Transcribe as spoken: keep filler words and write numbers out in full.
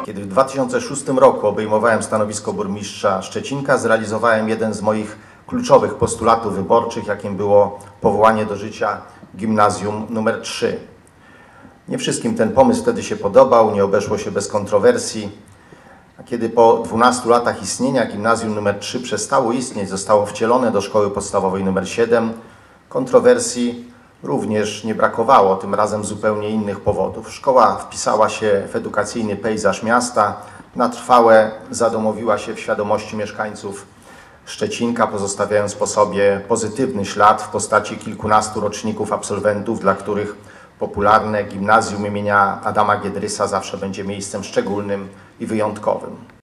Kiedy w dwa tysiące szóstym roku obejmowałem stanowisko burmistrza Szczecinka, zrealizowałem jeden z moich kluczowych postulatów wyborczych, jakim było powołanie do życia gimnazjum numer trzy. Nie wszystkim ten pomysł wtedy się podobał, nie obeszło się bez kontrowersji. A kiedy po dwunastu latach istnienia gimnazjum numer trzy przestało istnieć, zostało wcielone do szkoły podstawowej numer siedem, kontrowersji również nie brakowało, tym razem z zupełnie innych powodów. Szkoła wpisała się w edukacyjny pejzaż miasta, na trwałe zadomowiła się w świadomości mieszkańców Szczecinka, pozostawiając po sobie pozytywny ślad w postaci kilkunastu roczników absolwentów, dla których popularne gimnazjum imienia Adama Giedrysa zawsze będzie miejscem szczególnym i wyjątkowym.